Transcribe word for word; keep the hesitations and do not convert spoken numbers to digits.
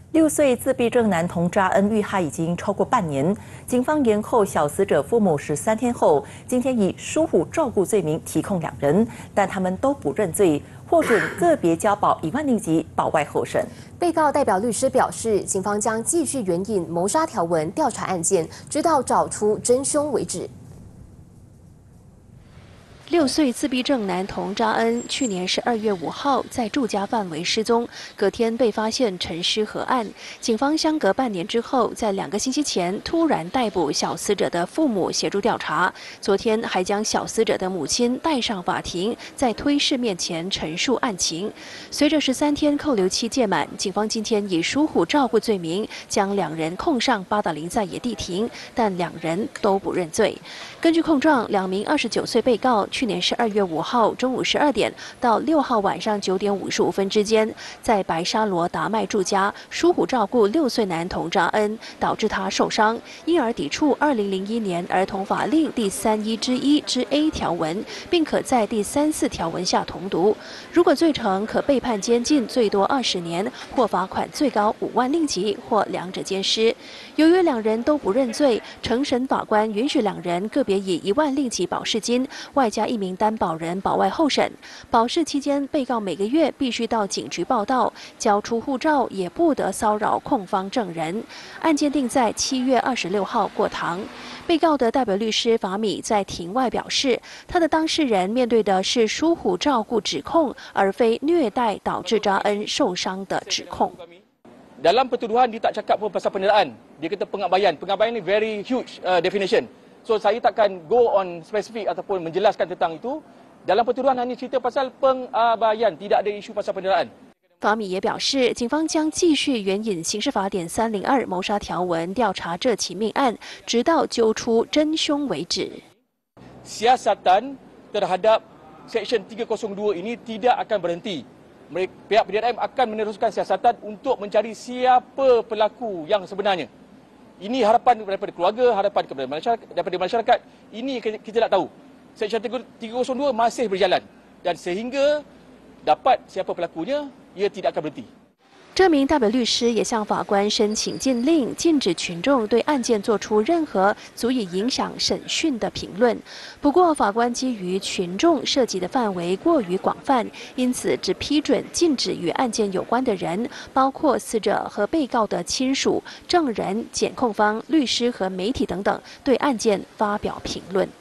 六岁自闭症男童扎恩遇害已经超过半年，警方延后小死者父母十三天后，今天以疏忽照顾罪名提控两人，但他们都不认罪，获准个别交保一万令吉，保外候审。 被告代表律师表示，警方将继续援引谋杀条文调查案件，直到找出真凶为止。 六岁自闭症男童扎恩去年十二月五号在住家范围失踪，隔天被发现沉尸河岸。警方相隔半年之后，在两个星期前突然逮捕小死者的父母协助调查，昨天还将小死者的母亲带上法庭，在推事面前陈述案情。随着十三天扣留期届满，警方今天以疏忽照顾罪名将两人控上八达岭在野地庭，但两人都不认罪。根据控状，两名二十九岁被告。 去年十二月五号中午十二点到六号晚上九点五十五分之间，在白沙罗达麦住家疏忽照顾六岁男童扎恩，导致他受伤，因而抵触二零零一年儿童法令第三一之一之 A 条文，并可在第三四条文下同读。如果罪成，可被判监禁最多二十年，或罚款最高五万令吉，或两者兼施。由于两人都不认罪，承审法官允许两人个别以一万令吉保释金，外加 一名担保人保外候审，保释期间，被告每个月必须到警局报到，交出护照，也不得骚扰控方证人。案件定在七月二十六号过堂。被告的代表律师法米在庭外表示，他的当事人面对的是疏忽照顾指控，而非虐待导致扎恩受伤的指控。 Dalam pertuduhan dia tak cakap pun pasal penderaan. Dia kata pengabaian. Pengabaian ni very huge uh, definition. So saya takkan go on spesifik ataupun menjelaskan tentang itu. Dalam pertuduhan hanya cerita pasal pengabaian, tidak ada isu pasal penderaan. 法米也表示，警方将继续援引刑事法典三零二谋杀条文调查这起命案，直到揪出真凶为止。 Siasatan terhadap Seksyen tiga kosong dua ini tidak akan berhenti. Pihak P D R M akan meneruskan siasatan untuk mencari siapa pelaku yang sebenarnya. Ini harapan daripada keluarga, harapan kepada masyarakat, daripada masyarakat. Ini kita nak tahu. Seksyen tiga kosong dua masih berjalan dan sehingga dapat siapa pelakunya, ia tidak akan berhenti. 这名代表律师也向法官申请禁令，禁止群众对案件做出任何足以影响审讯的评论。不过，法官基于群众涉及的范围过于广泛，因此只批准禁止与案件有关的人，包括死者和被告的亲属、证人、检控方、律师和媒体等等，对案件发表评论。